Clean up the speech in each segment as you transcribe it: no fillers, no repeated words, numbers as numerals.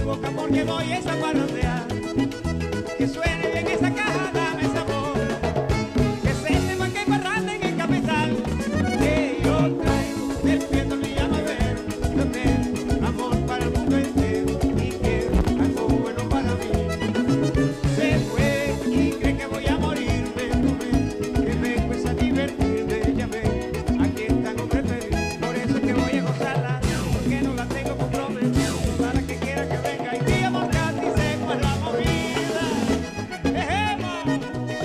boca porque voy a esa parrandear. Que suene bien esa caja, dame sabor. Que se sepa que hay parranda en el capital. Que yo traigo, despierto mi llama a ver. Yo tengo amor para el mundo entero y quiero algo bueno para mí. Se fue y cree que voy a morirme. No ve que vengo es a divertirme. Ya ve, aquí están hombres felices. Por eso es que voy a gozarla, porque no la tengo comprometida. Para que quiera que venga y día por gratis seco es la movida. ¡Ejema!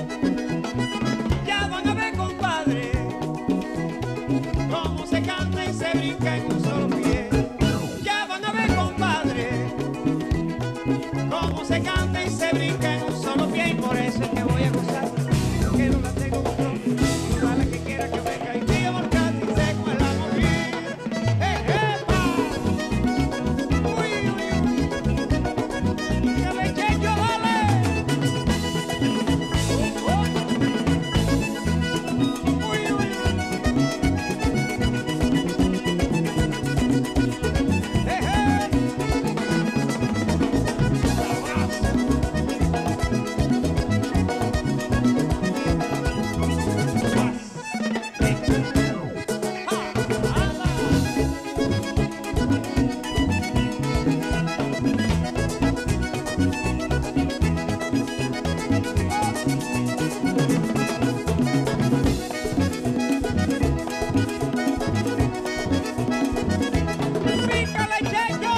Ya van a ver, compadre, cómo se canta y se brinca en un solo pie. Ya van a ver, compadre, cómo se canta y se brinca en un solo pie. Y por eso es que voy a gozar, porque no la tengo comprometida. Para que quiera que venga y día por gratis seco es la movida. ¡Ejema! ¡Uy, uy, uy! ¡Que me eché yo, vale! ¡Uy, uy, uy! ¡Pícale, Checho!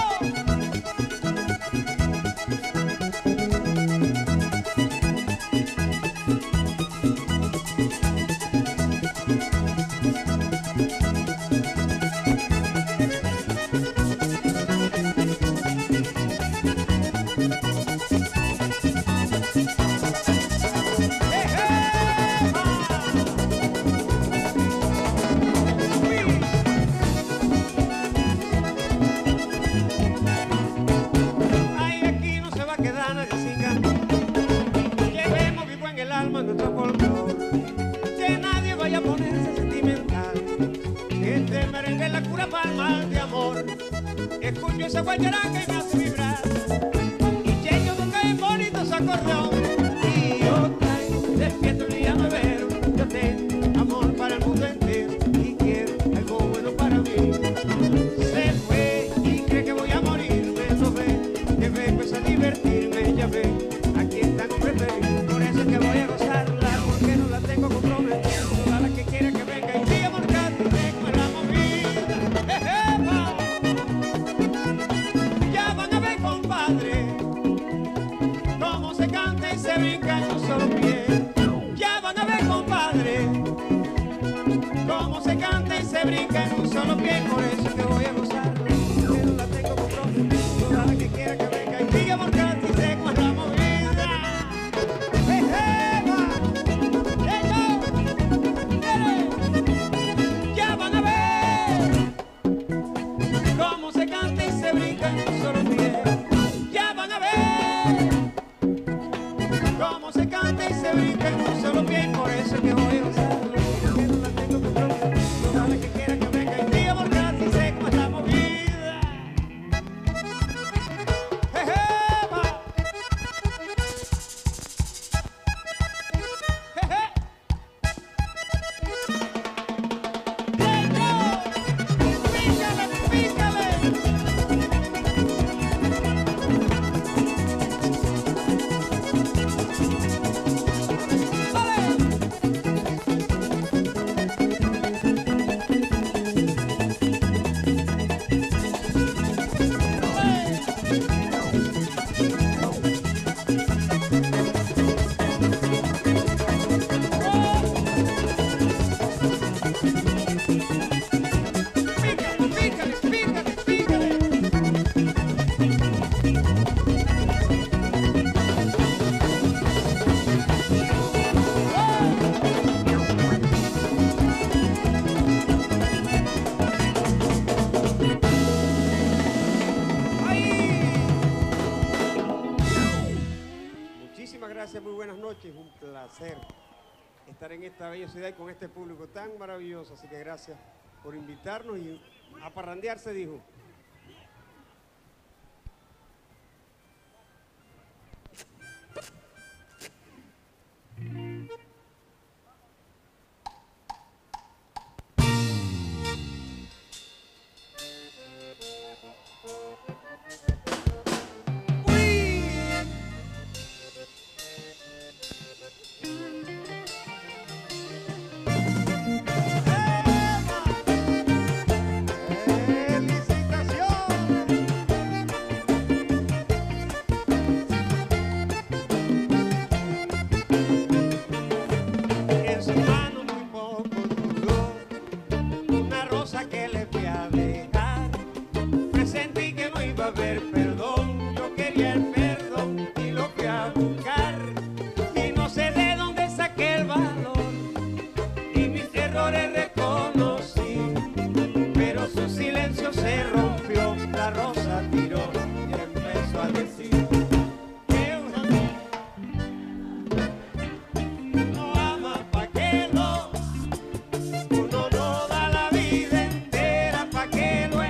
Ay, aquí no se va a quedar nadie sin cantar. Llevemos vivo en el alma nuestro folclor. Que nadie vaya a ponerse sentimental. Que este merengue es la cura para el mal de amor. Escucho esa guayaraca que me hace vibrar. Y Checho toca en bonito su acordeón. Y yo traigo, despierto el día nuevero. Yo tengo amor para el mundo entero y quiero algo bueno para mí. Se fue y cree que voy a morirme. No ve que vengo es a divertirme. Ya ve, aquí están hombres felices. Por eso es que voy a gozarla, porque no la tengo comprometida. Toda la que quiera que venga y día por gratis tengo en la movida. ¡Ejema! Ya van a ver, compadre, cómo se canta y se brinca en un solo pie. Ya van a ver, compadre, cómo se canta y se brinca en un solo pie. Por eso es que voy a gozar, porque no la tengo comprometida. Toda la que quiera que venga y diga por gratis seco es la movida. ¡Ejema! ¡Checho! ¡Dele! Ya van a ver cómo se canta y se brinca en un solo pie. Ya van a ver cómo se canta y se brinca en un solo pie. Y por eso es que voy a gozarlo, porque no la tengo comprometida. Toda la que quiera que venga y diga por gratis seco es la movida. ¡Ejema! ¡Jeje! ¡Checho! ¡Pícale, pícale! Pícale, pícale, pícale. Muchísimas gracias, muy buenas noches, un placer estar en esta bella ciudad y con este público tan maravilloso, así que gracias por invitarnos y a parrandear, se dijo. saber perdón, yo quería el perdón y lo fui a buscar. Y no sé de dónde saqué el valor y mis errores reconocí, pero su silencio se rompió, la rosa tiró y empezó a decir que uno ama pa' que no, uno no da la vida entera pa' que lo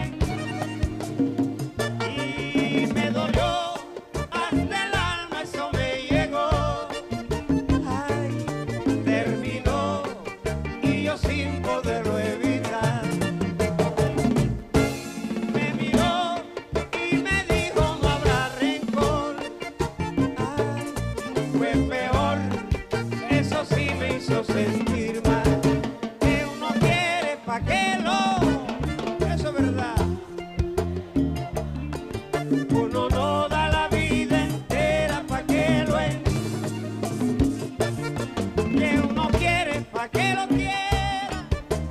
y me dolió hasta el alma, eso me llegó. Ay, terminó y yo sin poderlo evitar. Me miró y me dijo no habrá rencor. Ay, fue peor, eso sí me hizo sentir mal. Que uno quiere pa' que lo, eso es verdad. Uno no da la vida entera pa' que lo es. Que uno quiere pa' que lo quiera.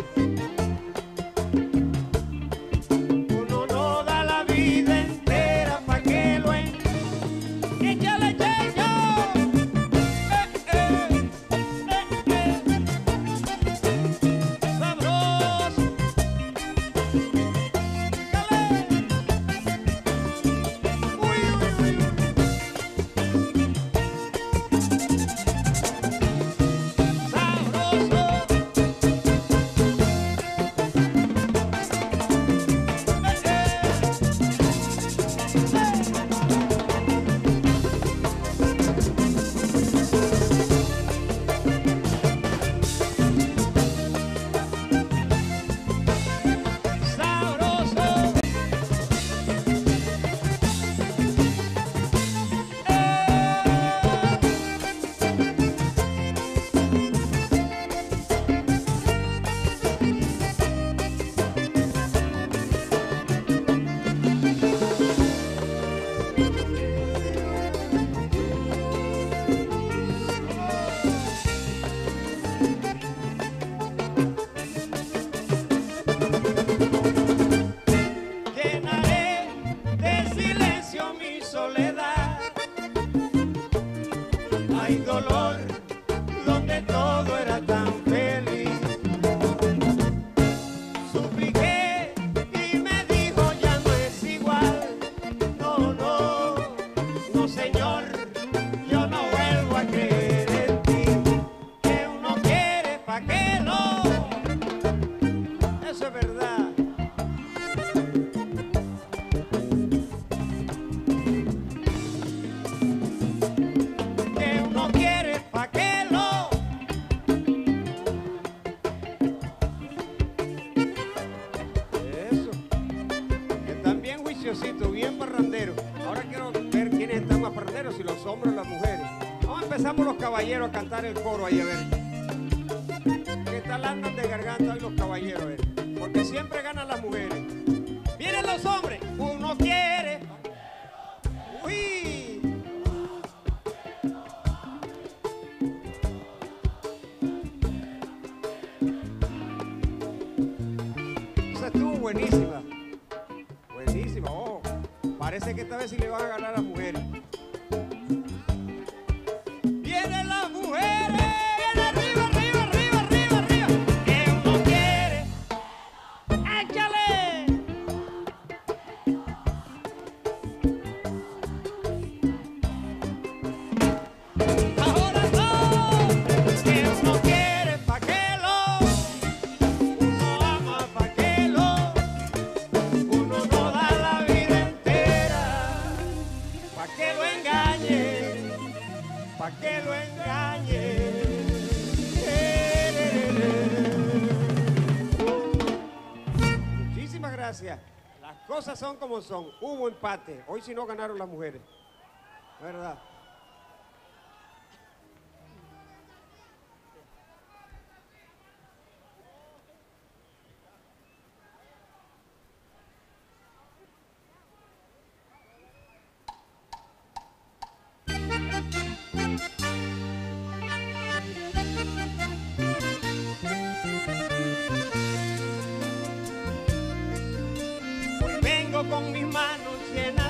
Uno no da la vida entera pa' que lo es. Échale, checho. Sabroso. Dale. Uy, uy, uy, sabroso. Sabroso. Llenaré de silencio mi soledad. Hay dolor donde todo era tan feliz. Supliqué y me dijo ya no es igual. No, no, no señor, yo no vuelvo a creer en ti. Que uno quiere pa' que no, eso es verdad. Que uno quiere pa' que lo. Eso. Que están bien juiciositos, bien parranderos. Ahora quiero ver quiénes están más parranderos, si los hombres o las mujeres. Vamos, empezamos los caballeros a cantar el coro ahí, a ver. ¿Qué tal andan de garganta hoy los caballeros? A ver. Porque siempre ganan las mujeres. Vienen los hombres. Uno quiere. Uy. Esa estuvo buenísima. Buenísima. Oh, parece que esta vez sí le van a ganar a las mujeres. Vienen las mujeres. Vienen arriba, arriba, arriba, arriba, arriba. Que uno quiere. ¡Échale! Ahora no. Que uno quiere pa' que lo. Uno ama pa' que lo. Uno no da la vida entera pa' que lo engañe, pa' que lo engañe. Muchísimas gracias. Las cosas son como son. Hubo empate. Hoy sí no ganaron las mujeres. ¿Verdad? con mis manos llenas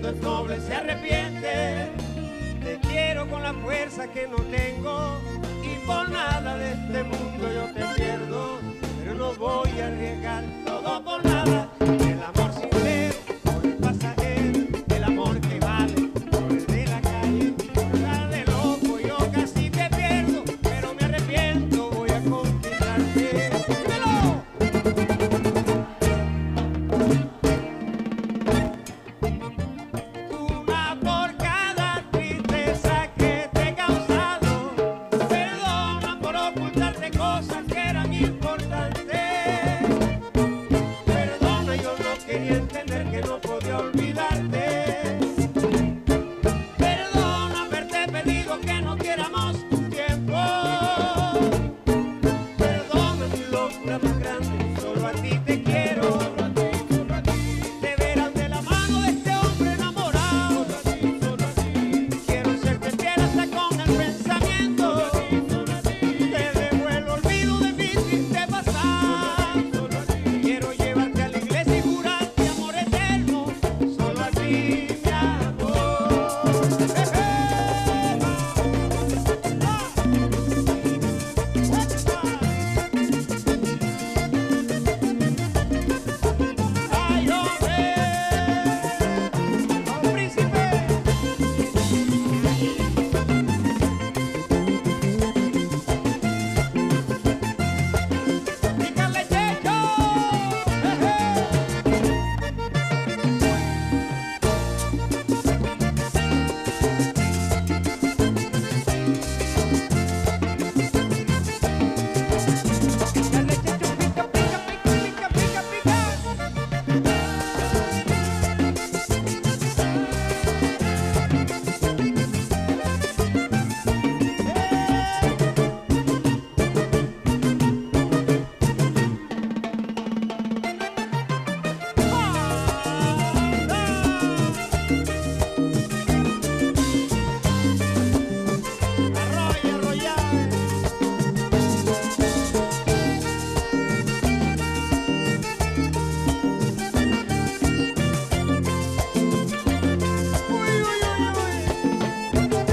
sentimiento es noble, se arrepiente. Te quiero con la fuerza que no tengo y por nada de este mundo yo te pierdo, pero no voy a arriesgar todo por nada. El amor sincero por el pasajero, el amor que vale por el de la calle. Andar de loco yo casi te pierdo, pero me arrepiento, voy a conquistarte. ¡Dímelo! Una por cada tristeza que te he causado. Perdona por ocultarte cosas que eran importantes. Perdona, yo no quería entender que no podía olvidarte. Perdona haberte pedido que no diéramos un tiempo. Perdona mi locura más grande, solo a ti te quiero. Te verán de la mano de este hombre enamorado. Quiero serte fiel hasta con el pensamiento. Te dejo el olvido de mi triste pasado. Quiero llevarte a la iglesia y jurarte amor eterno, solo a ti, mi amor. Ay, hombre, don príncipe. Pícale, Checho. Pícale, Checho, pica, pica, pica, pica, pica, pica. Arroya, arroyave. Uy, uy, uy, uy.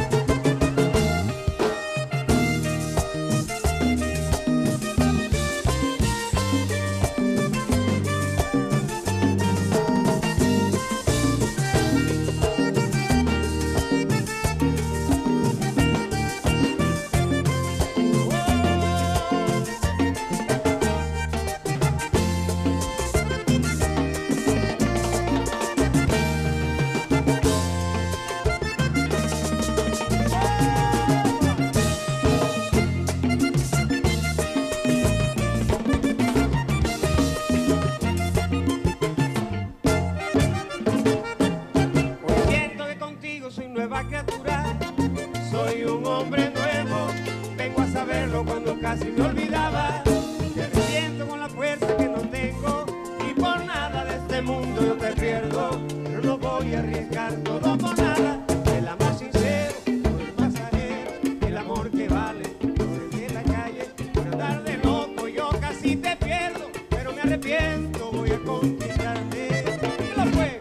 Hoy siento que contigo soy nueva criatura, soy un hombre nuevo, vengo a saberlo cuando casi me olvidaba. Me arrepiento con la fuerza que no tengo y por nada de este mundo yo te pierdo, pero no voy a arriesgar todo por nada. El amor sincero por el pasajero, el amor que vale por el de la calle. Por andar de loco yo casi te pierdo, pero me arrepiento, voy a conquistarte. ¿Qué lo fue?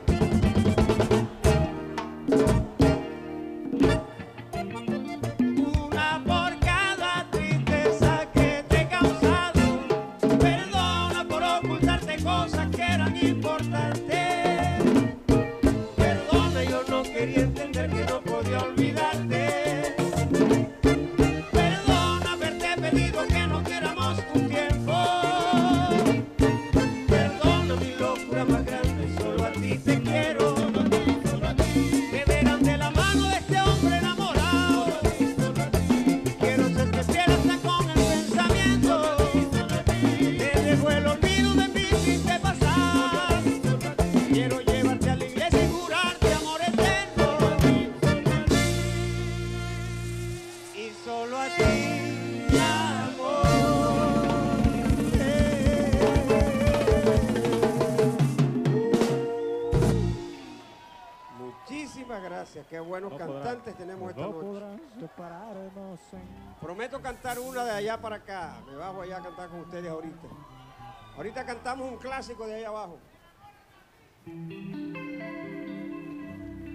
Una por cada tristeza que te he causado. Perdona por ocultarte cosas que eran importantes. Perdona, yo no quería entender que no podía olvidarte. Perdona haberte pedido que no diéramos un tiempo. Perdona mi locura más grande, solo a ti te quiero. Te verán de la mano de este hombre enamorado. Quiero serte fiel hasta con el pensamiento. Te dejo el olvido de mi triste pasado. Quiero llevarte a la iglesia y jurarte amor eterno. Y solo a ti, mi amor. Muchísimas gracias, qué buenos cantantes tenemos esta noche. Prometo cantar una de allá para acá. Me bajo allá a cantar con ustedes ahorita. Ahorita cantamos un clásico de allá abajo.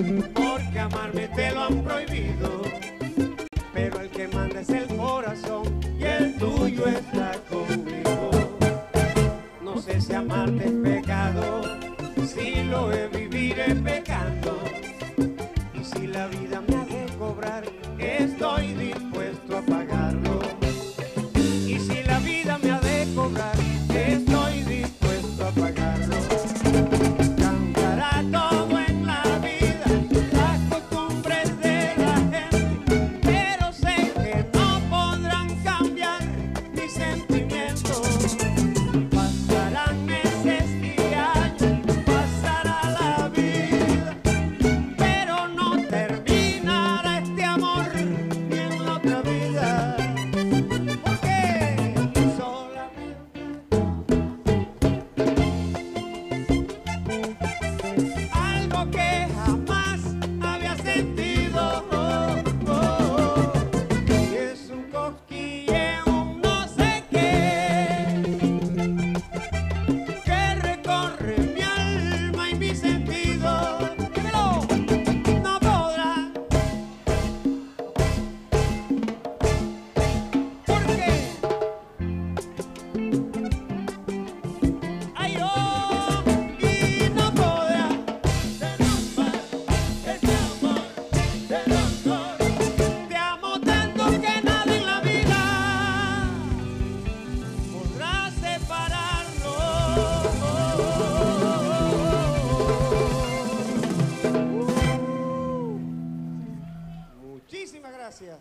porque amarme te lo han prohibido, pero el que manda es el corazón y el tuyo está conmigo. No sé si amarte es pecado, si lo es viviré pecando, y si la vida me ha de cobrar, estoy dispuesto a pagarlo. Y si la vida me ha de cobrar, estoy dispuesto a pagarlo. Cambiará todo en la vida, las costumbres de la gente, pero sé que no podrán cambiar mis sentimientos. Pasarán meses y años, pasará la vida, pero no terminará este amor ni en la otra vida. Algo que jamás había sentido, y es un cosquilleo, un no sé qué, que recorre mi alma y mi sentido, pero no podrá, porque ay, oh, y no podrá derrumbar este amor de los dos. Te amo tanto que nada en la vida podrá separarnos. Muchísimas gracias.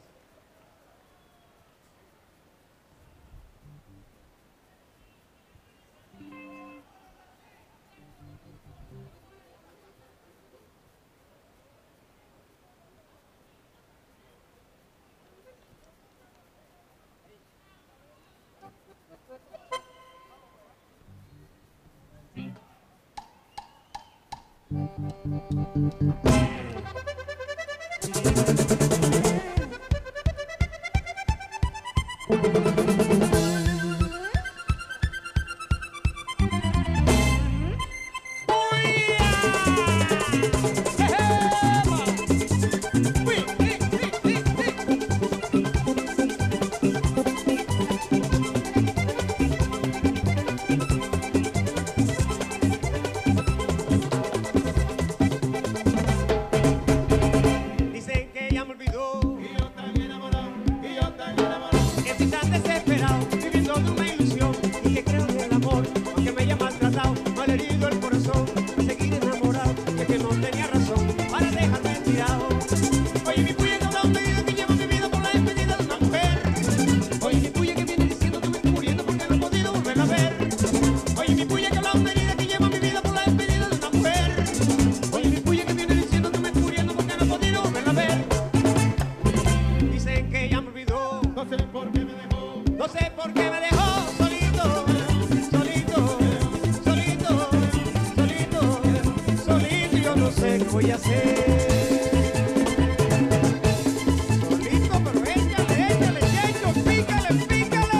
Dicen que ya me olvidó, y yo tan enamorado, y yo tan enamorado. Estoy tan desesperado, viviendo de una ilusión, y que creo en el amor, aunque me haya maltratado, malherido el corazón, a seguir enamorado, y es que no tenía razón para dejarme tirado. Oye, mi puya que habla un pedido que lleva mi vida por la despedida de una mujer. Oye, mi puya que viene diciendo que me estoy muriendo porque no he podido volver a ver. Oye, mi puya que habla un pedido que lleva mi vida por la despedida de una mujer. Oye, mi puya que viene diciendo que me estoy muriendo porque no he podido volver a ver. Dicen que ya me olvidó, no sé por qué me dejó, no sé por qué me dejó solito, solito, solito, solito, solito, y yo no sé qué voy a hacer. Solito, pero échale, échale, Checho, pícale, pícale.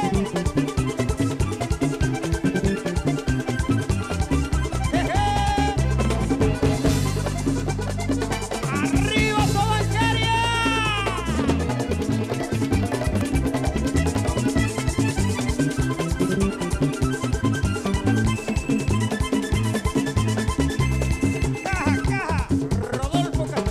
¡Arriba, Sobancaria! Caja, caja, Rodolfo Castillo.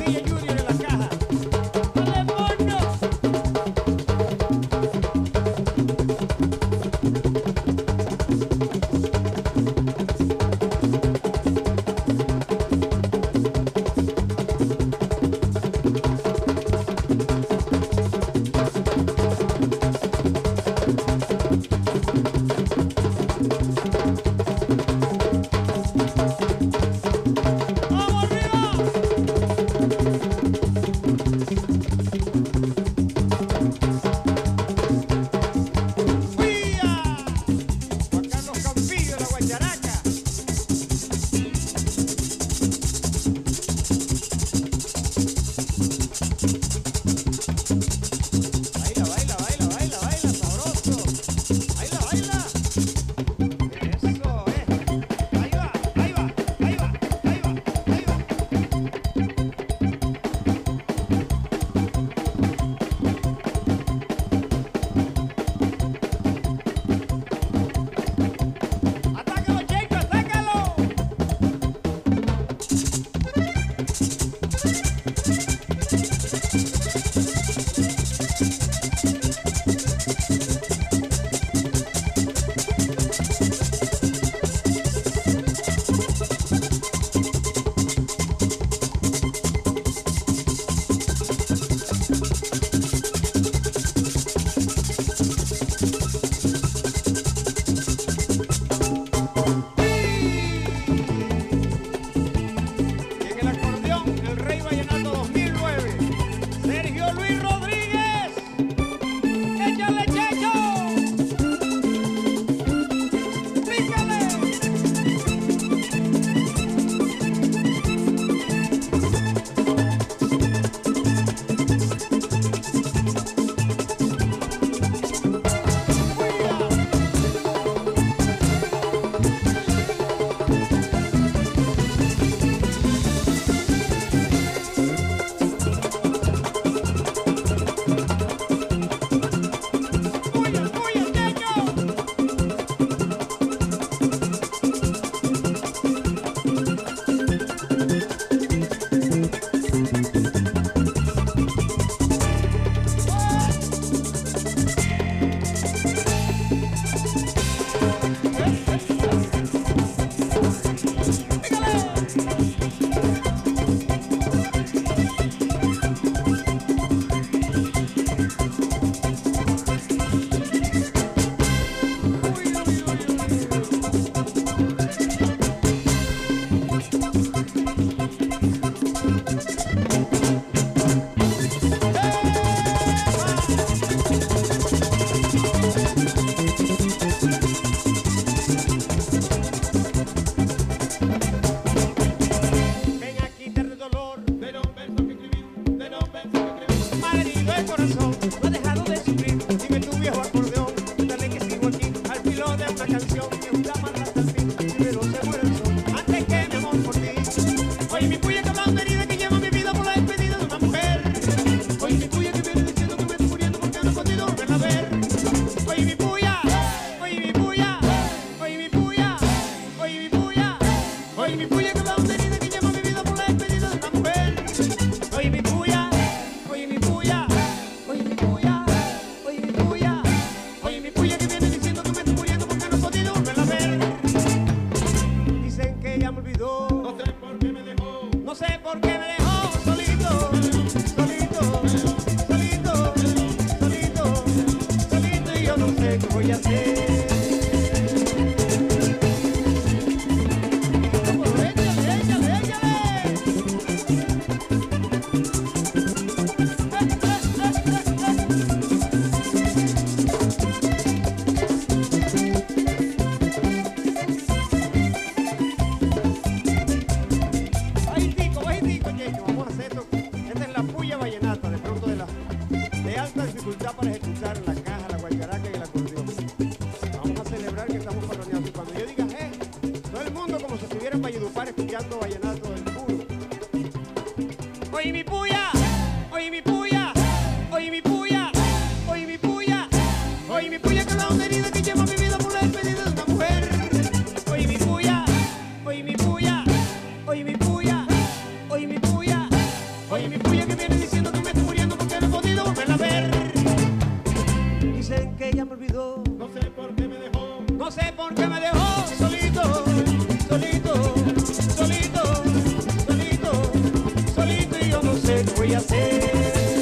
Oye mi puya, oye mi puya, oye mi puya, oye mi puya, oye mi puya que la herida que lleva mi vida por la despedida de una mujer. Oye mi puya, oye mi puya, oye mi puya, oye mi puya, oye mi puya que viene diciendo que me estoy muriendo porque no he podido volverla a ver. Dicen que ella me olvidó, No sé por qué me dejó, no sé por qué me dejó solito, solito, solito, solito, solito y yo no sé qué voy a hacer.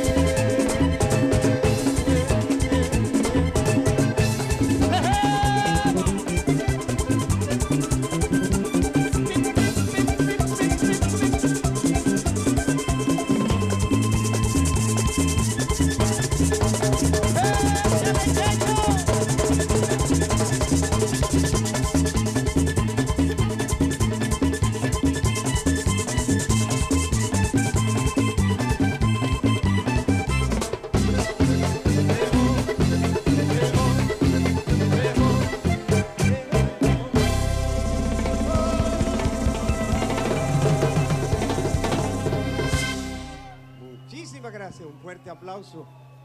Muchísimas gracias, un fuerte aplauso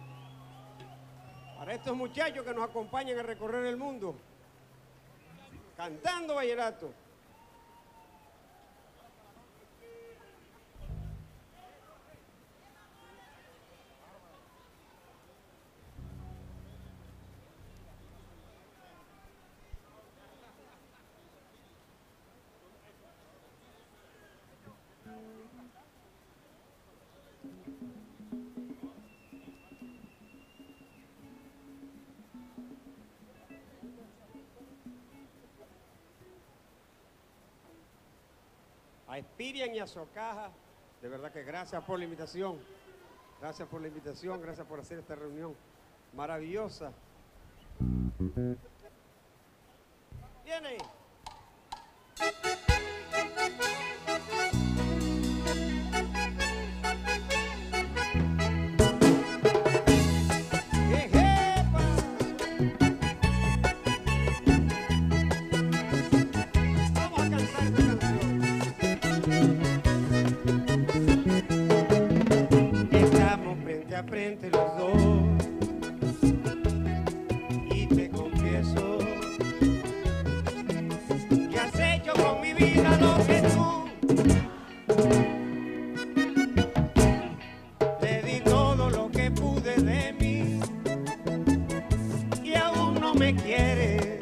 para estos muchachos que nos acompañan a recorrer el mundo cantando vallenato. A Espirian y a Socaja, de verdad que gracias por la invitación. Gracias por la invitación, gracias por hacer esta reunión maravillosa. Viene. Frente los dos y te confieso que has hecho con mi vida lo que tú. Te di todo lo que pude de mí y aún no me quieres,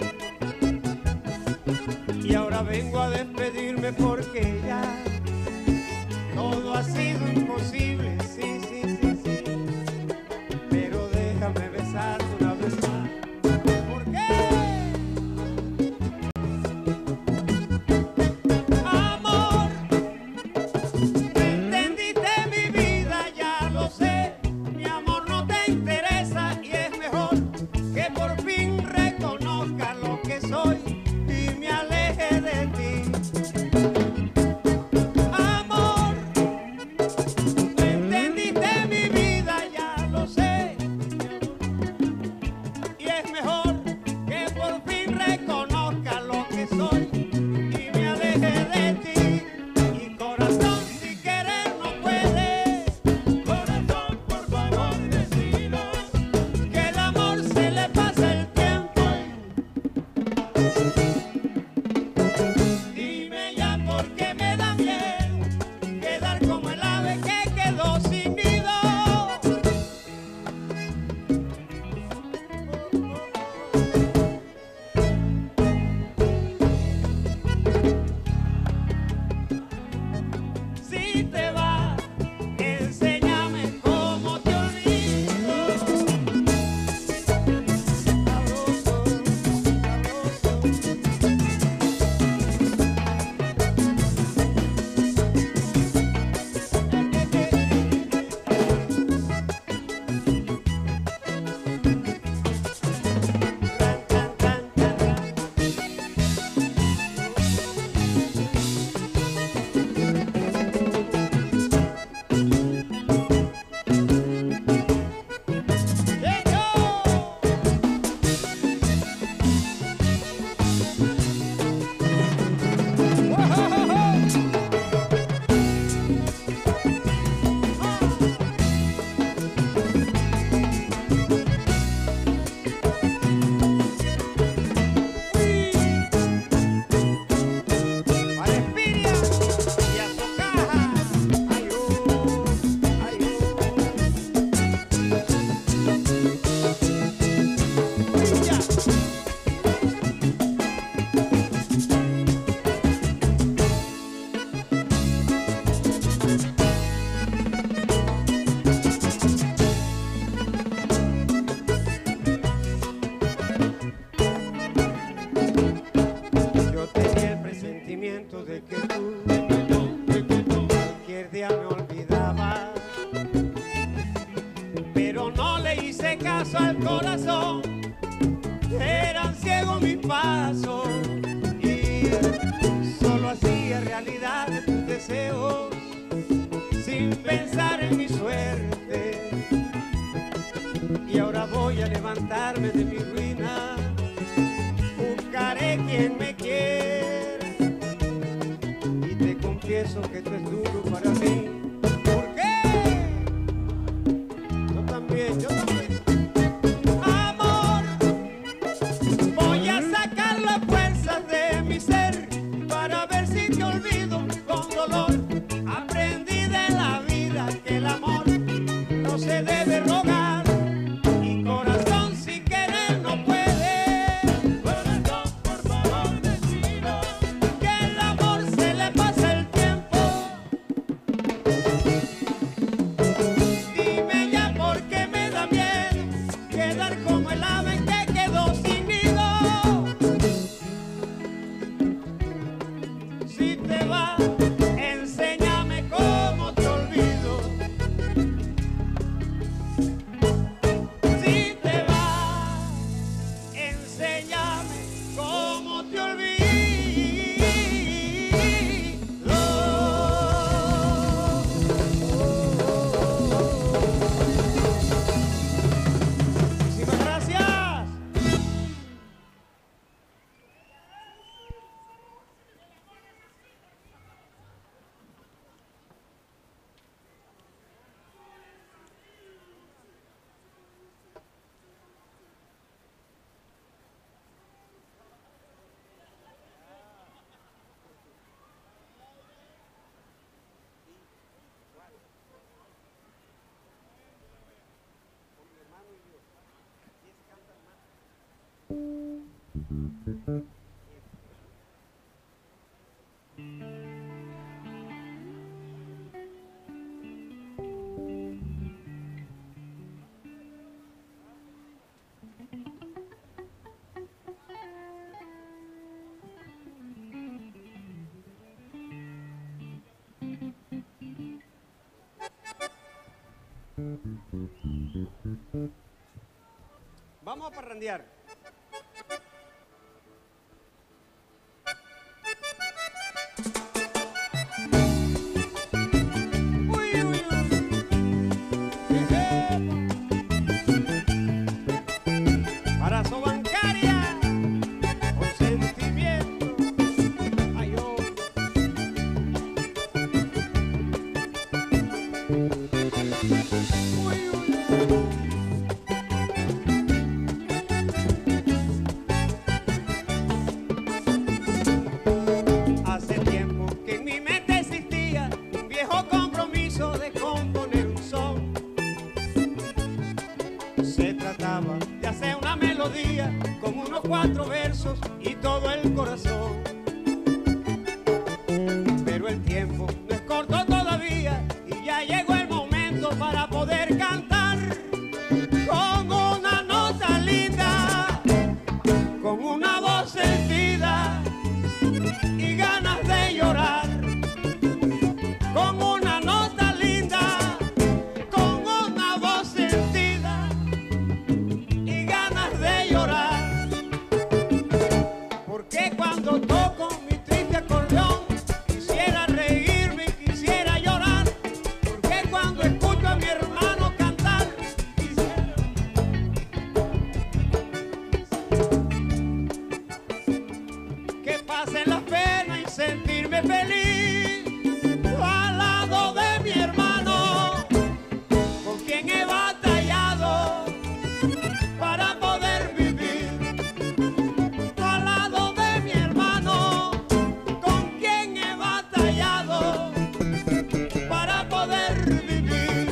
y ahora vengo a despedirme porque ya todo ha sido imposible. Sí, sí, sí, sí. Pero déjame besarte una vez más. ¿Por qué? Amor, entendiste mi vida, ya lo sé. Mi amor no te interesa y es mejor que por fin reconozca lo que soy y me aleje de ti. acabar. Pero no le hice caso al corazón, eran ciegos mis pasos y solo hacía realidad tus deseos sin pensar en mi suerte. Y ahora voy a levantarme de mi ruina, buscaré quien me quiera y te confieso que esto es duro para mí. ¿Por qué? Yo también, yo también. Amor, voy a sacar las fuerzas de mi ser para ver si te olvido con dolor. Aprendí de la vida que el amor no se debe rogar. Vamos a parrandear. Con unos 4 versos y todo el corazón. Pero el tiempo no es corto todavía y ya llegó el momento para poder cantar con una nota linda, con una voz sentida y ganas de llorar. Con una nota linda, con una voz sentida y ganas de llorar. Porque cuando toco mi triste acordeón quisiera reírme, quisiera llorar. Porque cuando escucho a mi hermano cantar quisiera que pase la pena y sentirme feliz al lado de mi hermano, con quien he batallado para poder vivir. Al lado de mi hermano, con quien he batallado para poder vivir.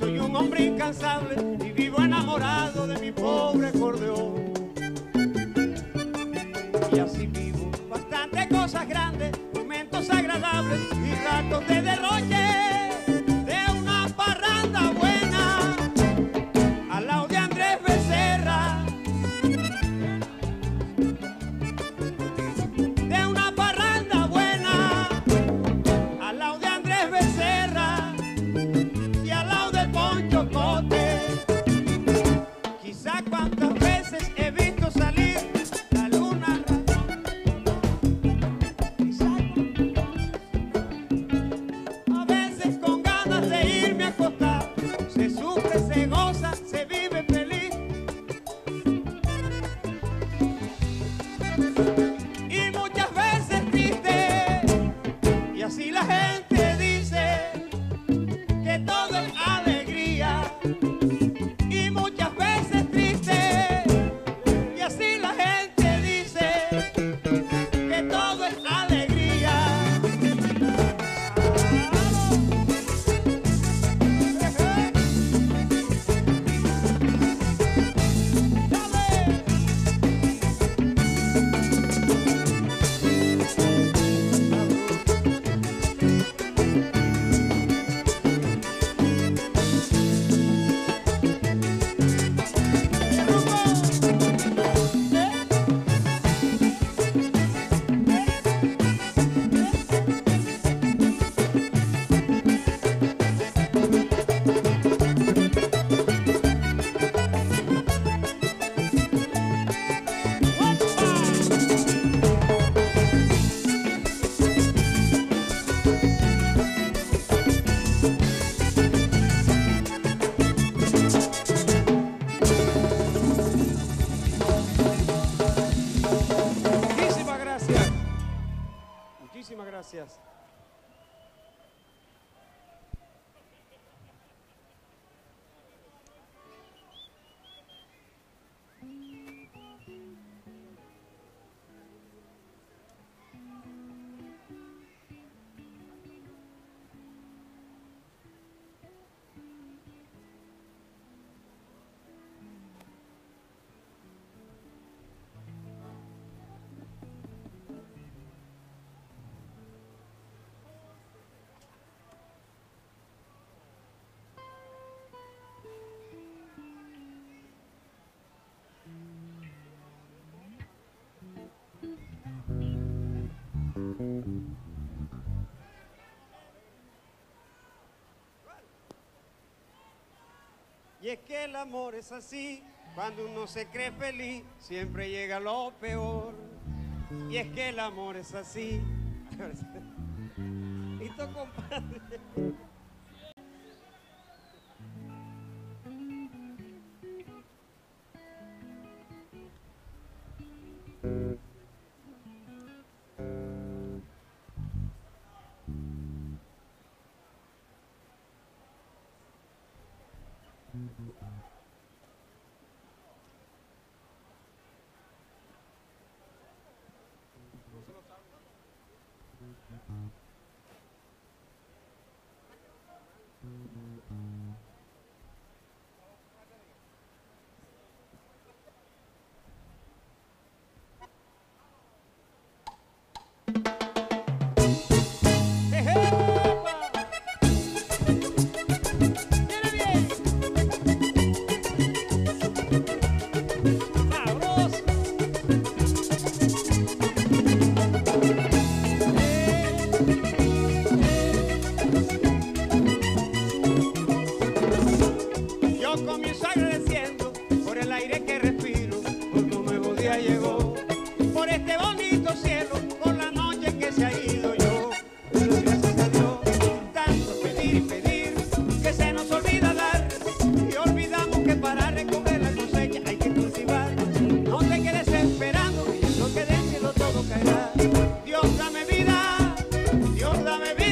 soy un hombre incansable y vivo enamorado de mi pobre acordeón. Y así vivo bastantes cosas grandes, momentos agradables y ratos de derroche, de una parranda buena al lado de Andrés Becerra. De una parranda buena al lado de Andrés Becerra y al lado del Poncho Cote. Quizá cuántas veces he visto salir la luna. Quizá a veces con ganas de irme a acostar. Se sufre, se goza, se vive feliz. Y muchas veces triste. Y así la gente dice que todo es alegría. Y muchas veces triste. Y así la gente dice que todo es alegría. Muchísimas gracias. Muchísimas gracias. Y es que el amor es así, cuando uno se cree feliz, siempre llega lo peor. Y es que el amor es así. Listo, compadre.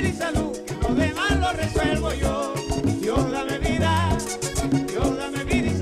Dios dame vida y salud.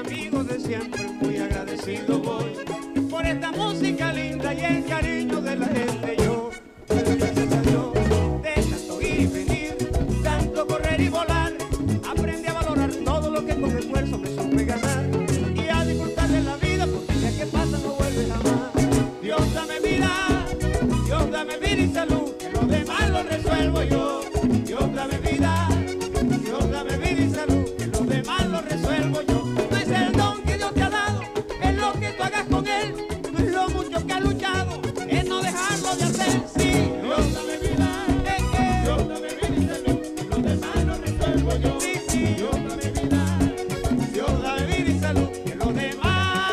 amigos de siempre, muy agradecido voy por esta música linda y el cariño de la gente. Yo doy gracias a Dios de tanto ir y venir, tanto correr y volar. Aprendí a valorar todo lo que con esfuerzo me supe ganar y a disfrutar de la vida, porque el día que pasa no vuelve jamás. Dios dame vida, Dios dame vida y salud, que lo demás lo resuelvo yo. Dios dame vida, Dios dame vida y salud, que lo demás lo resuelvo yo. No es el don que Dios te ha dado, es lo que tú hagas con él. No es lo mucho que has luchado, es no dejarlo de hacer. Sí, Dios dame vida, Dios dame vida y salud, que lo demás lo resuelvo yo. Sí, sí, Dios dame vida, Dios dame vida y salud, que lo demás.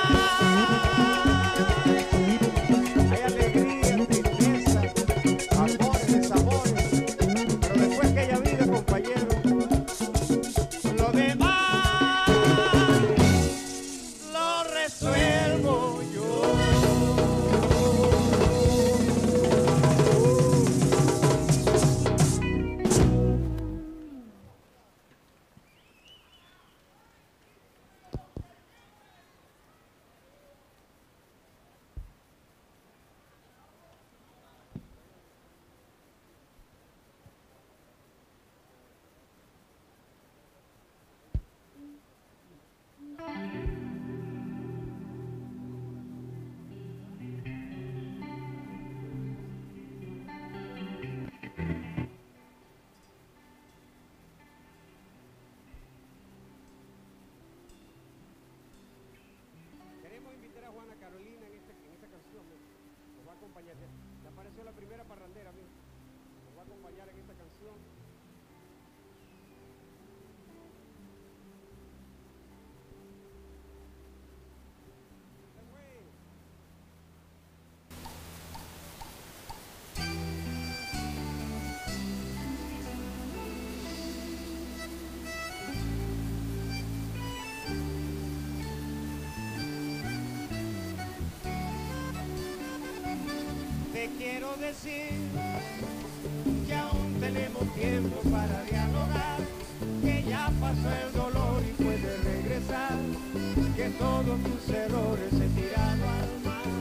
Hay alegría, tristeza, amores, desamores, pero después que haya vida, compañero, lo demás lo resuelvo yo. Queremos invitar a Juana Carolina en esta canción, nos va a acompañar. Ya apareció la primera parrandera, mira. Nos va a acompañar en esta canción. Te quiero decir que aún tenemos tiempo para dialogar, que ya pasó el dolor y puedes regresar, que todos tus errores se tiraron al mar.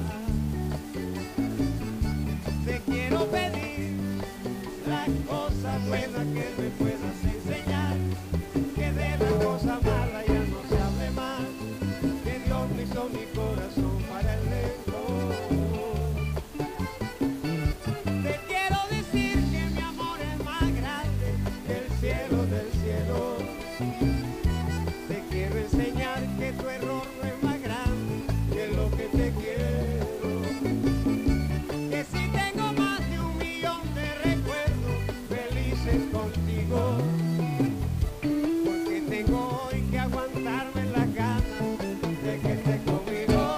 Te quiero pedir las cosas buenas que me puedas enseñar, que de las cosas malas ya no se hable más, que Dios me hizo mi corazón para el rencor. Que tu error no es más grande que lo que te quiero, que si tengo más de 1.000.000 de recuerdos felices contigo, porque tengo hoy que aguantarme las ganas de que estés conmigo.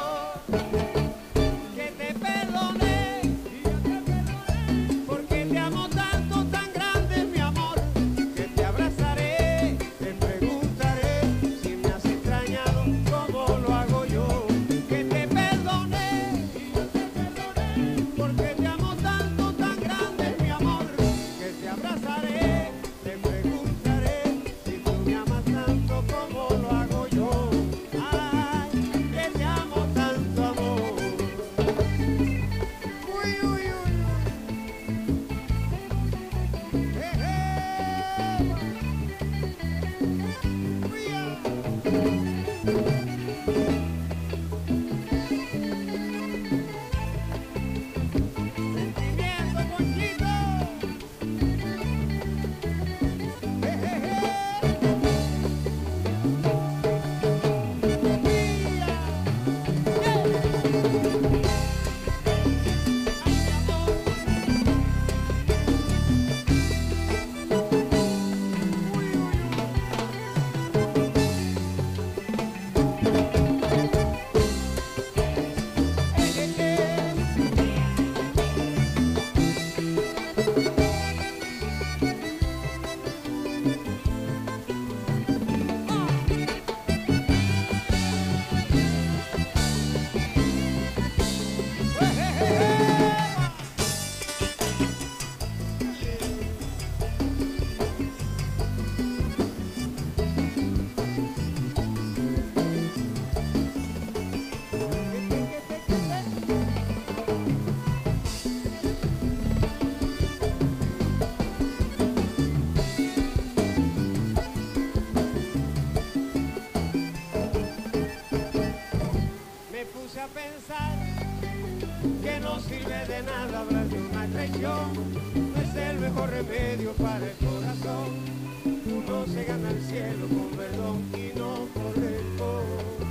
a pensar que no sirve de nada hablar de una traición, no es el mejor remedio para el corazón. Uno se gana el cielo con perdón y no por rencor.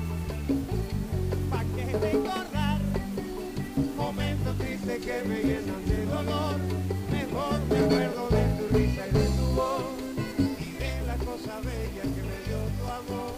¿Pa' qué recordar momentos tristes que me llenan de dolor? Mejor me acuerdo de tu risa y de tu voz y de la cosa bella que me dio tu amor.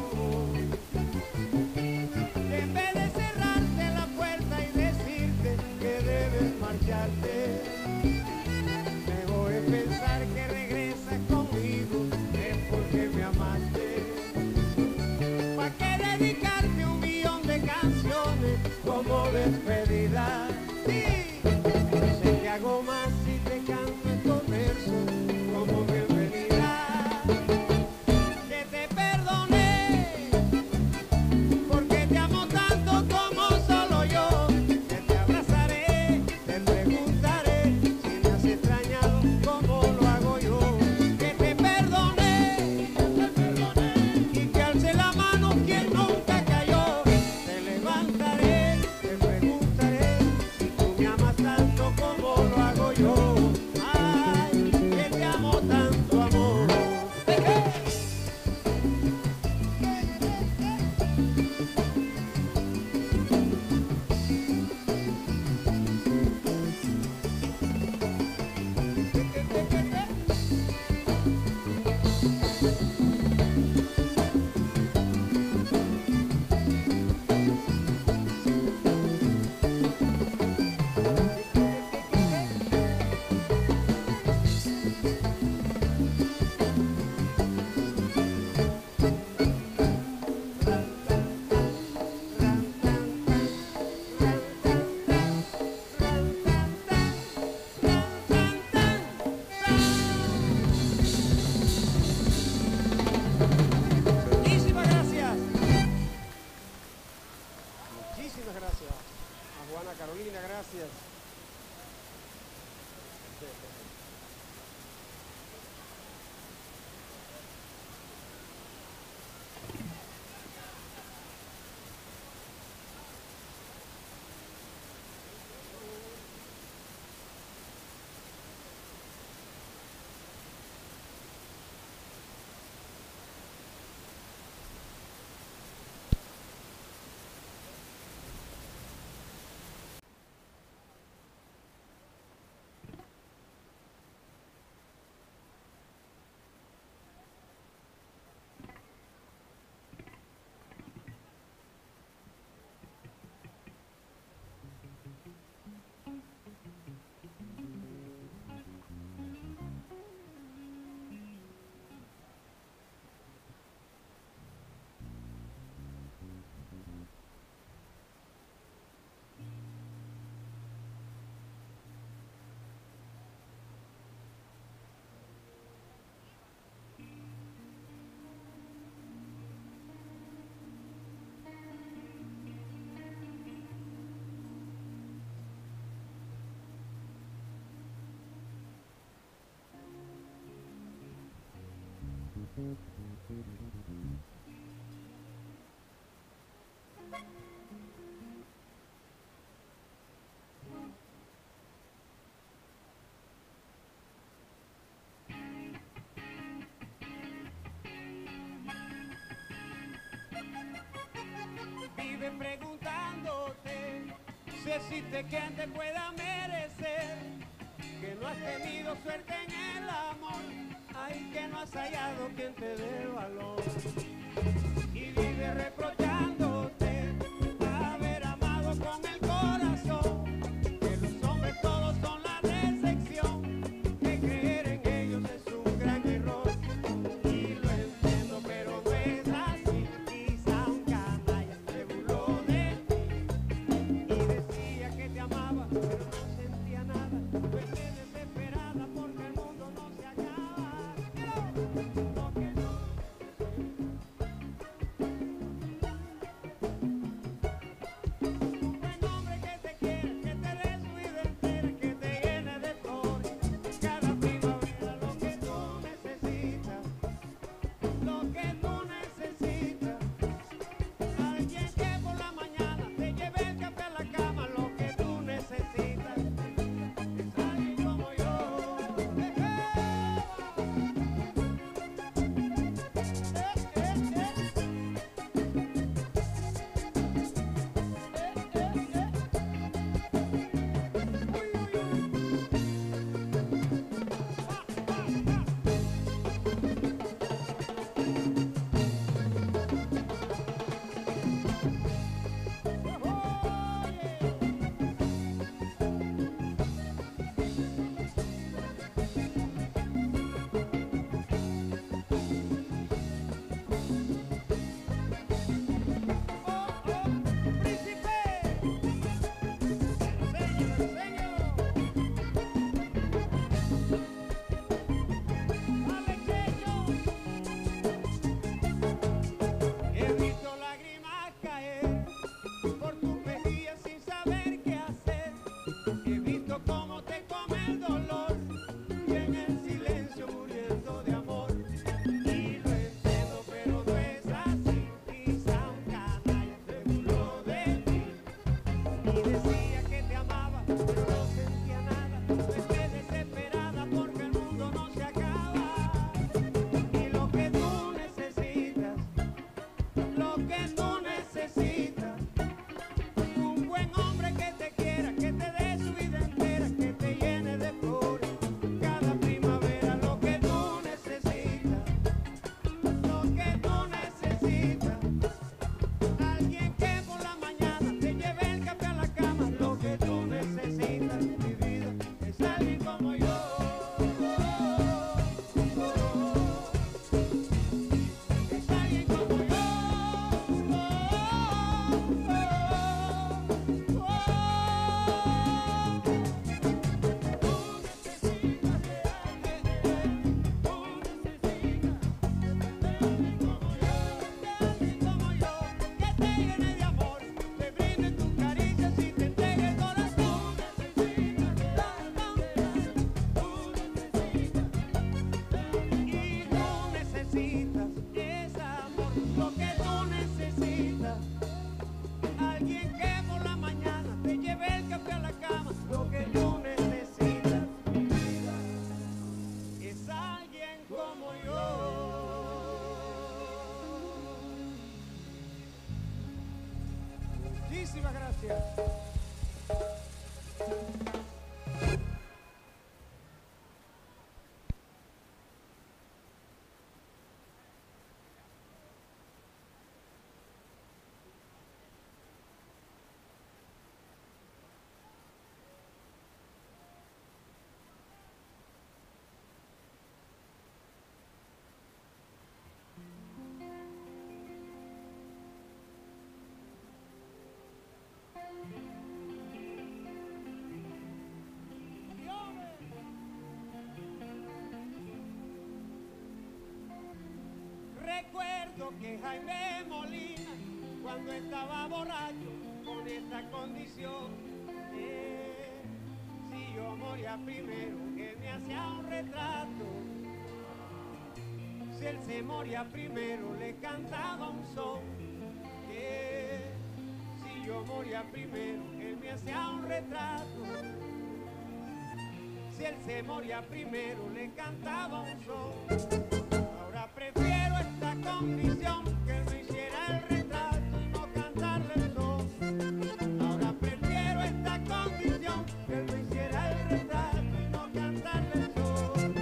En vez de cerrarte la puerta y decirte que debes marcharte, mejor es pensar que regresas conmigo, es porque me amaste. ¿Pa' qué dedicarte 1.000.000 de canciones como despedida? Sí, no sé qué hago más si te canto estos versos como bienvenida. Que te perdoné porque te amo tanto como solo yo. Que te abrazaré, te preguntaré si me has extrañado como lo hago yo. Que te perdoné y que alce la mano quien nunca cayó. Te levantaré, te preguntaré si tú me amas tanto como lo hago yo. Ay, que te amo tanto, amor. Muchísimas gracias. Muchísimas gracias. A Juana Carolina, gracias. Vive preguntándote si existe quien te pueda merecer, que no has tenido suerte en el amor, ay, que no has hallado quien te dé valor. Y vive reprochándote haber amado con el corazón, que los hombres todos son la decepción, que creer en ellos es un gran error. Y lo entiendo, pero no es así. Quizá un canalla se burló de ti y decía que te amaba, pero no sentía nada. Tú estés desesperada porque el mundo no se acaba. Lo que no Muchísimas gracias. Recuerdo que Jaime Molina, cuando estaba borracho, con esta condición, si yo moría primero, él me hacía un retrato. Si él se moría primero, le cantaba un son. Si yo moría primero, él me hacía un retrato. Si él se moría primero, le cantaba un son. Ahora prefiero esta condición, que él me hiciera el retrato y no cantarle el son. Ahora prefiero esta condición, que él me hiciera el retrato y no cantarle el son.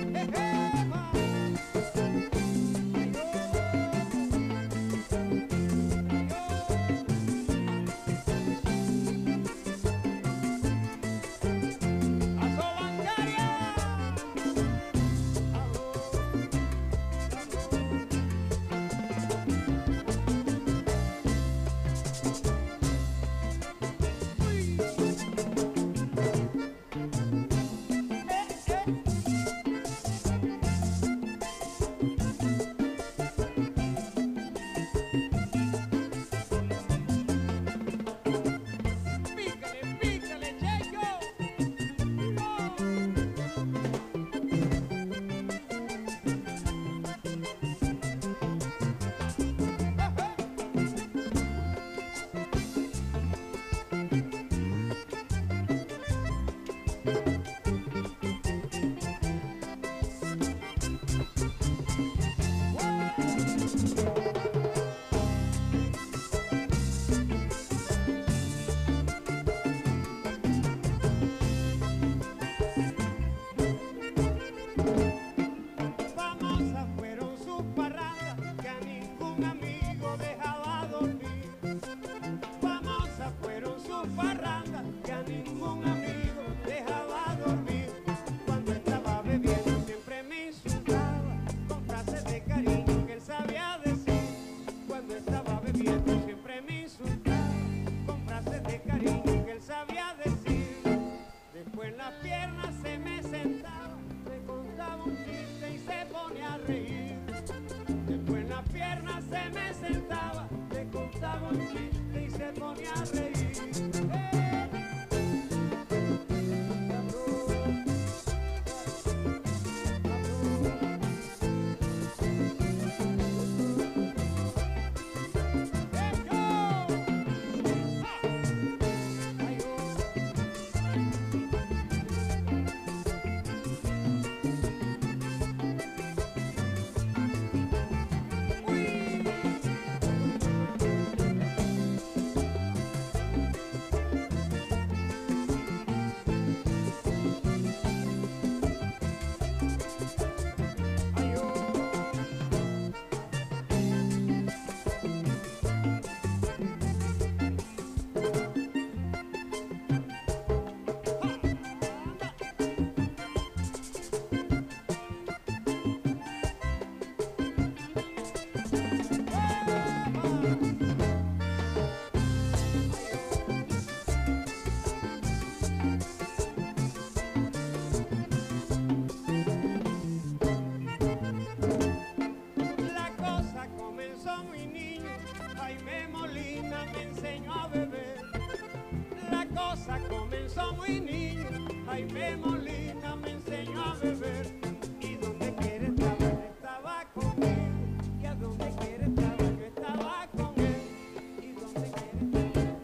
Jaime Molina me enseñó a beber, y donde quiera estaba, yo estaba conmigo, y a donde quiera estaba, yo estaba con él, y donde quiera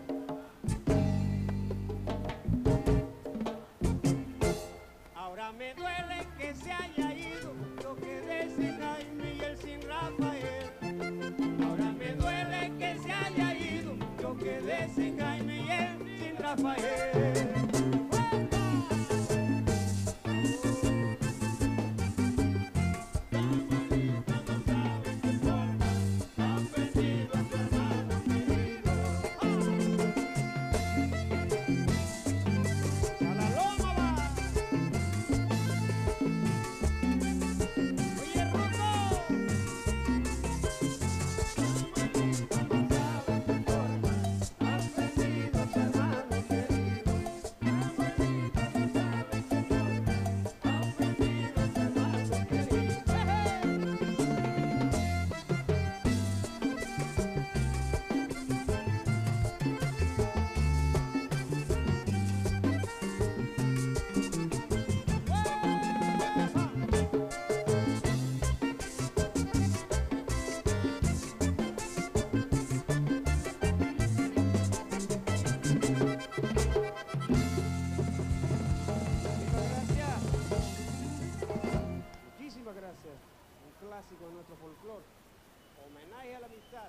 estaba. Ahora me duele que se haya ido, yo quedé sin Jaime y él sin Rafael. Ahora me duele que se haya ido, yo quedé sin Jaime Rafael. Clásico de nuestro folclore, homenaje a la amistad.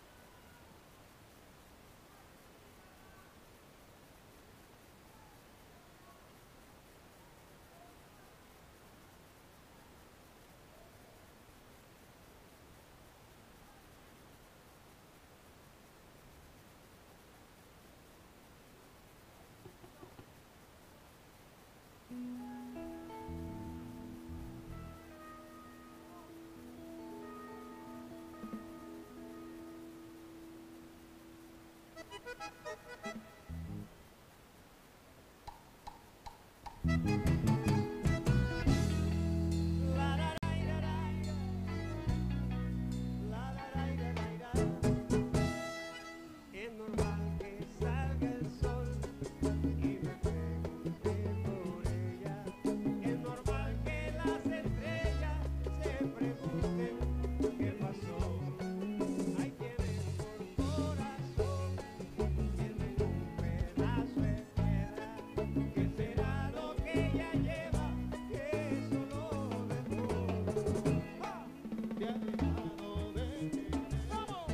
Es normal que salga el sol y me pregunte por ella. Es normal que las estrellas se pregunten qué pasó. Hay quienes por corazón tienen un pedazo de piedra. ¿Qué será lo que ella lleva? Que eso lo desborda. ¡Ah! Te ha dejado de querer. ¡Vamos!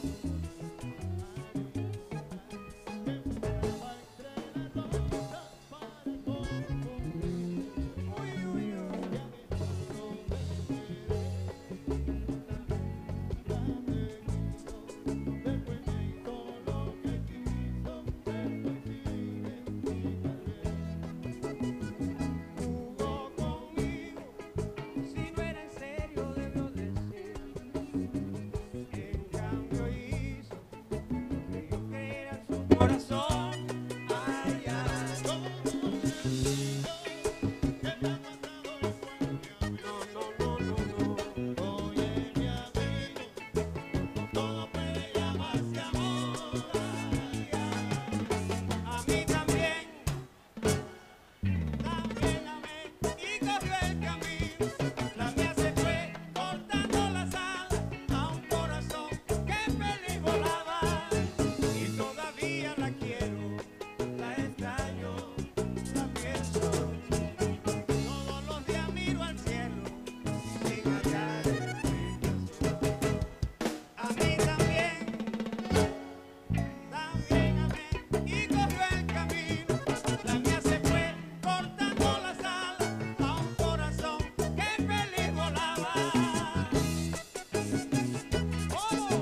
Jugó conmigo, si no era en serio debió decir. En cambio hizo que yo creyera en su corazón. Ay, ay, no, no, no, no, no. Oye, mi amigo, todo puede llamarse amor. Ay, ay. A mí también amé y cogió el camino. La mía se fue cortando las alas a un corazón que feliz volaba. Y todavía la quiero, la extraño, la pienso. Todos los días miro al cielo sin hallar explicación. A mí también amé y cogió el camino. La mía se fue cortando las alas a un corazón que feliz volaba. ¡Oh!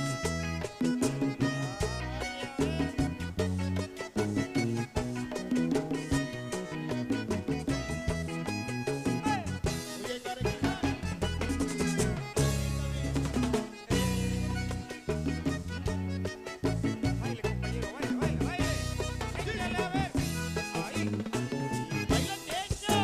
Baile, compañero, baile, baile, baile. Échale a ver. Ahí. Baila quieto.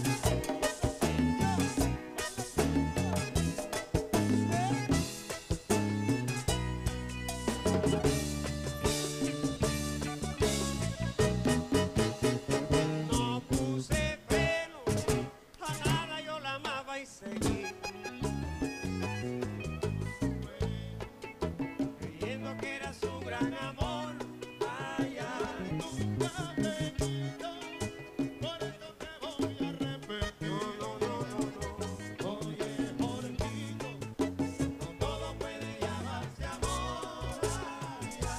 No puse freno a nada, yo la amaba y seguí creyendo que era su gran amor. Ay, ay, nunca me quito, por eso te voy a repetir. No, no, no, no, no. Oye, Jorgito, no todo puede llamarse amor. Ay,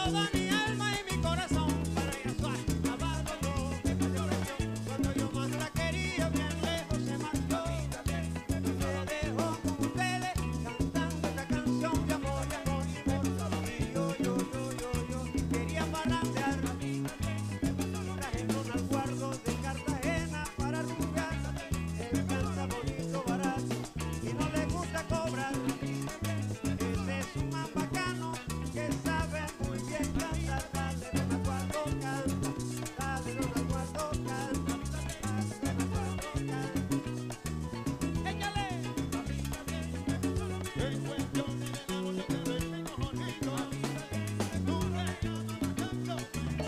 toda mi alma y mi corazón para ella su abandonó. Cuando yo más la quería, bien lejos se marchó. Me dejó con ustedes cantando esta canción de amor y amor y amor. Y yo quería parrandear. Trajeron al guardo de Cartagena para rumbear. Él canta bonito, barato y no le gusta cobrar. Ese es un más bacano que sabe muy bien cantar. Dale, don Aguardo, canta. Dale, don Aguardo, canta. Dale, don Aguardo, canta. ¡Échale! En cuestión de amor yo te doy mi cojonito. Tú me llamas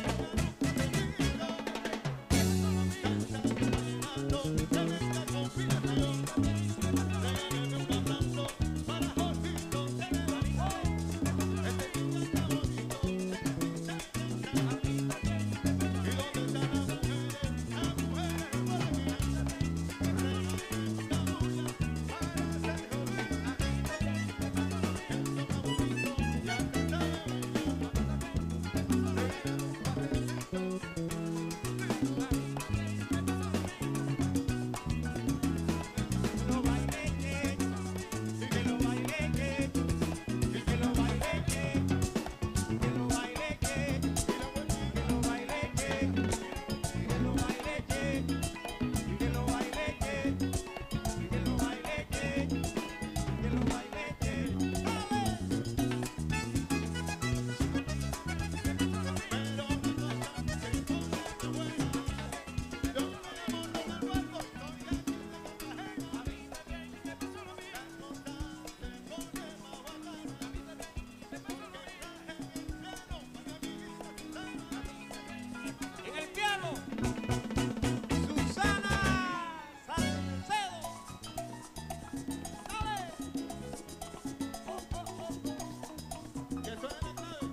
cantando, se venga combinación. Regálame un aplauso para Jorgito Celedón. Este chico está bonito, y dónde están las mujeres por aquí. Regálame una bulla para Sergio Luis. Ya te Lo baile que lo baile que lo baile que lo baile que lo baile que lo baile que lo baile que lo baile que lo baile que en el piano Susana Salcedo. Dale. Que suene la clave.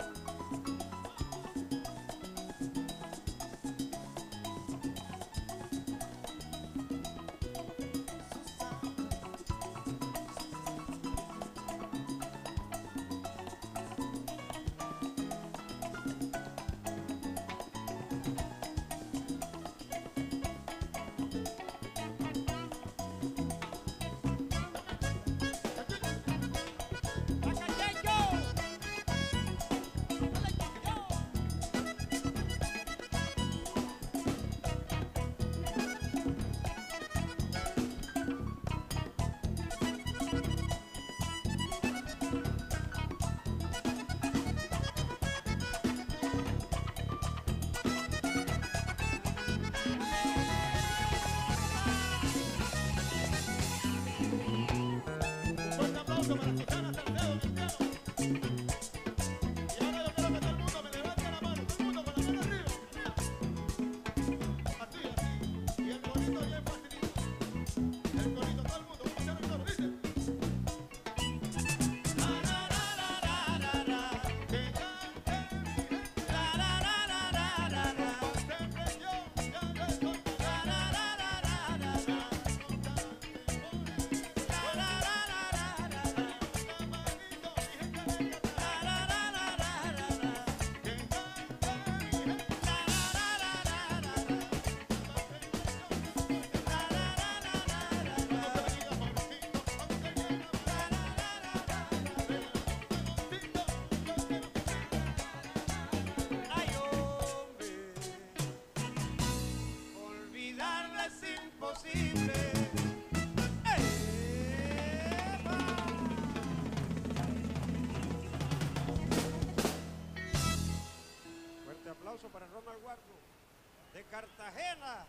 Un fuerte aplauso para Susana Salcedo en el piano. Y ahora yo quiero que todo el mundo me levante la mano. Todo el mundo con la mano arriba. Así, así. Y el corito bien facilito. El corito, todo el mundo. Vamos a hacer el coro. Dice. Que cante mi gente. Siempre yo ya les contaré. Ay, hombre, olvidarla es imposible. ¡Epa! Fuerte aplauso para Ronald Guardo de Cartagena.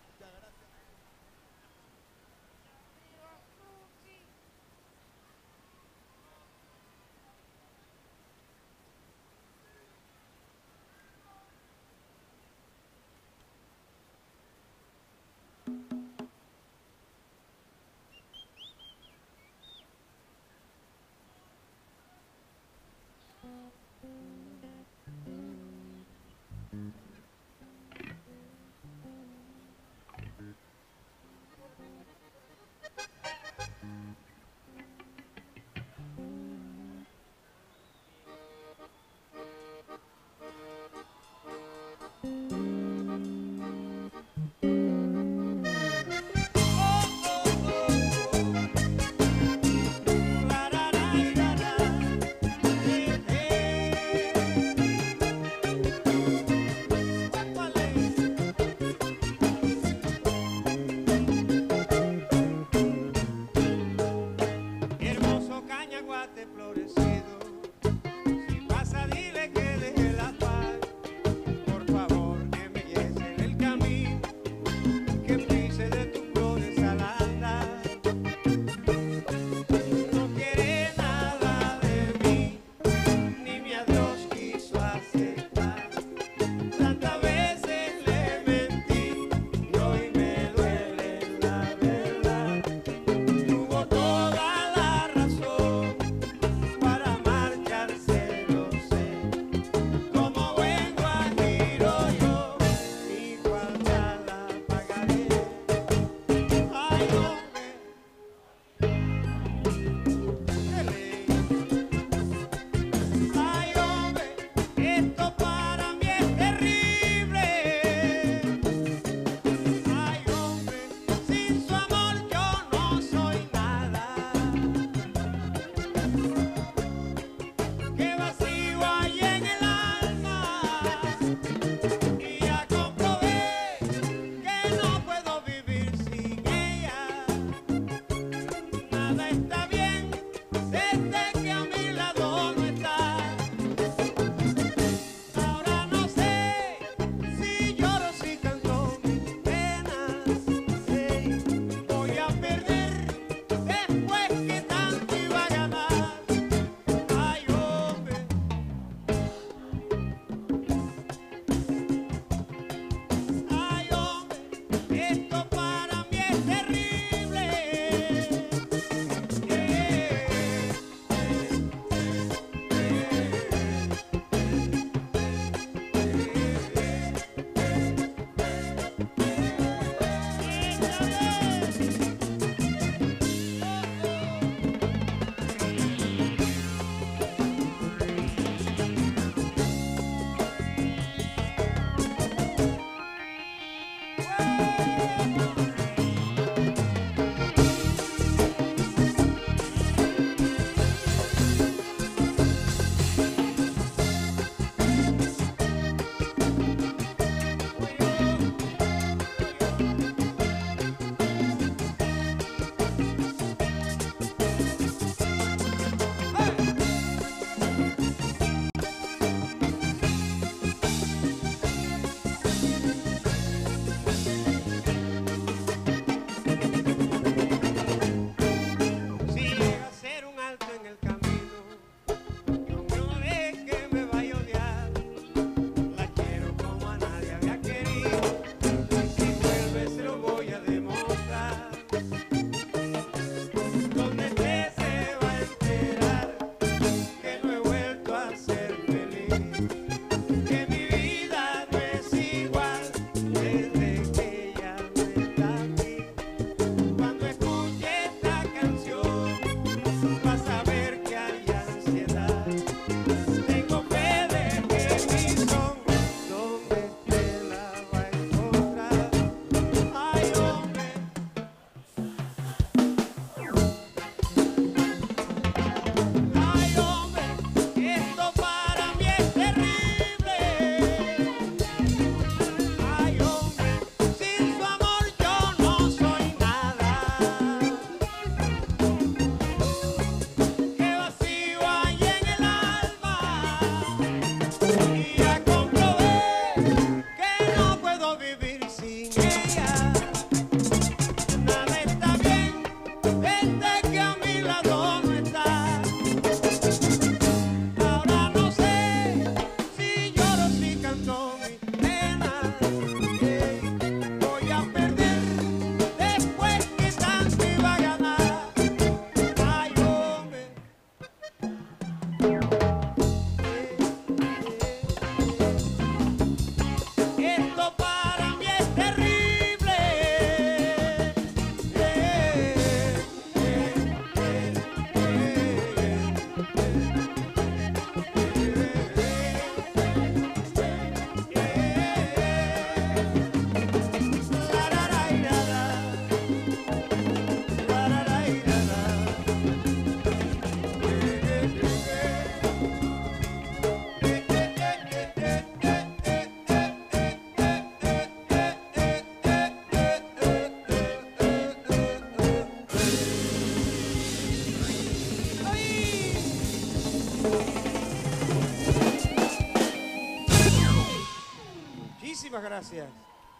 Muchísimas gracias.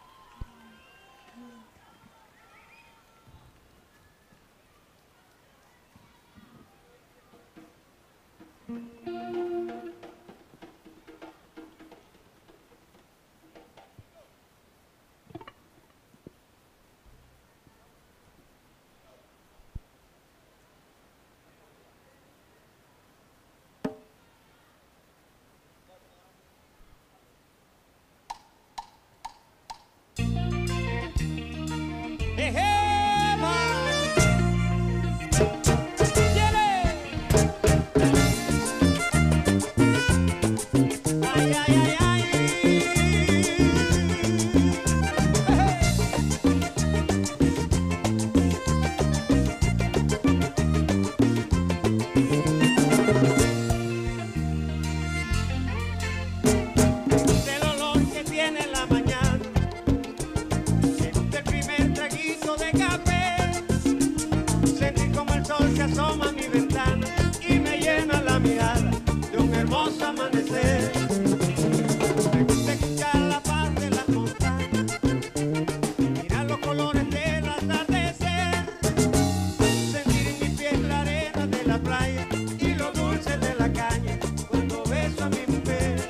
Asoma a mi ventana y me llena la mirada de un hermoso amanecer. Me gusta escuchar la paz de las montañas, mirar los colores del atardecer, sentir en mis pies la arena de la playa y lo dulce de la caña cuando beso a mi mujer.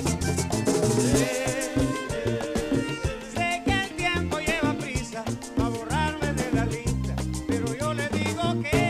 Sé que el tiempo lleva prisa a borrarme de la lista, pero yo le digo que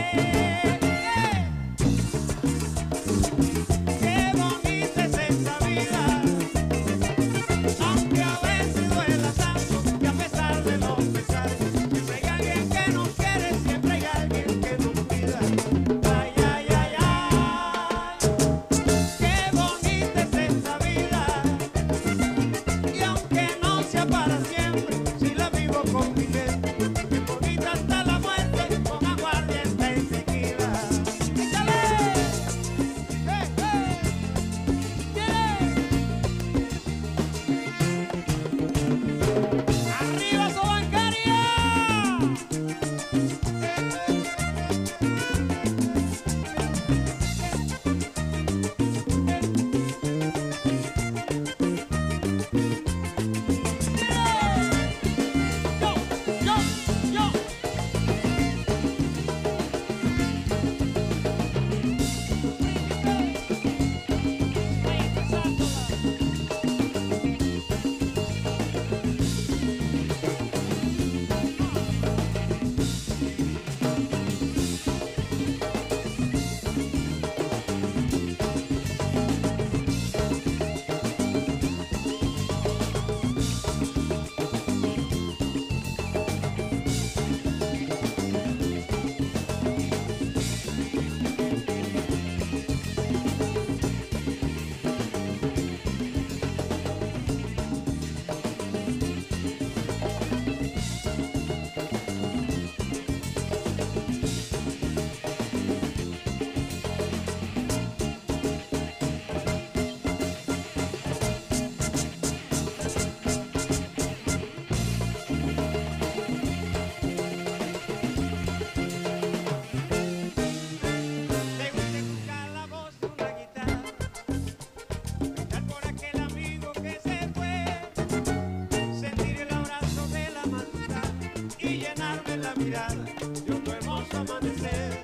de otro hermoso amanecer.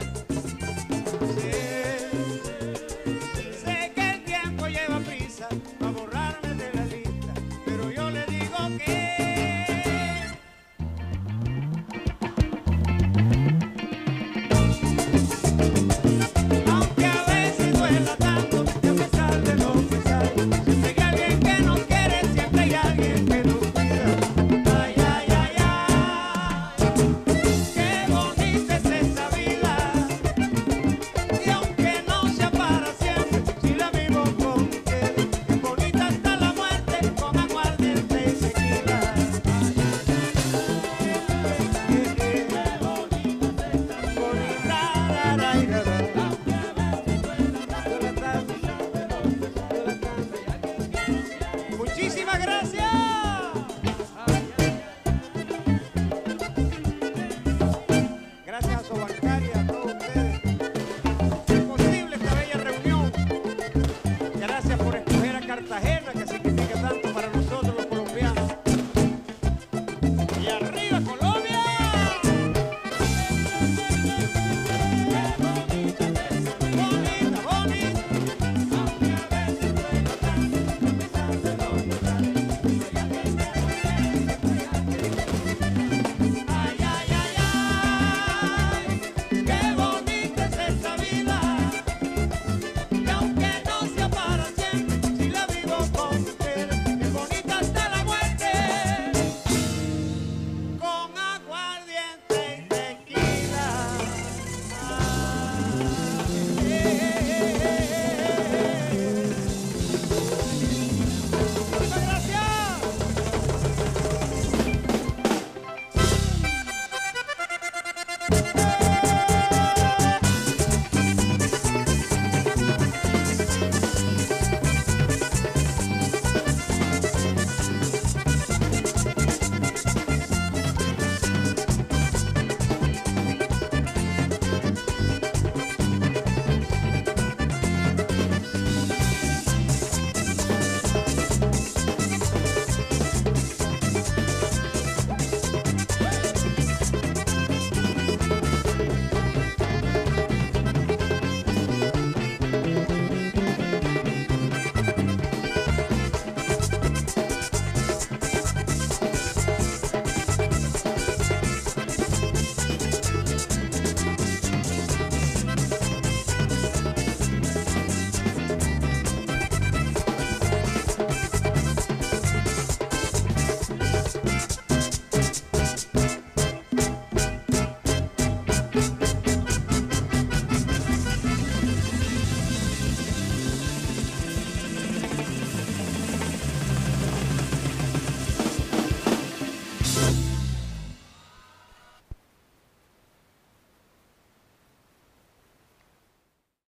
Sé que el tiempo lleva prisa a borrarme de la lista, pero yo le digo que aunque a veces duela tanto, y a pesar de lo pesado, siempre hay alguien que nos quiere, siempre hay alguien que nos cuida. Ay, ay, ay, ay, qué bonita es esta vida. Y aunque no sea para siempre, si la vivo con usted, qué bonita está la muerte con aguardiente y tequila. Muchísimas gracias. Gracias a Sobancaria, a todos ustedes. Es posible esta bella reunión. Gracias por escoger a Cartagena, que significa tanto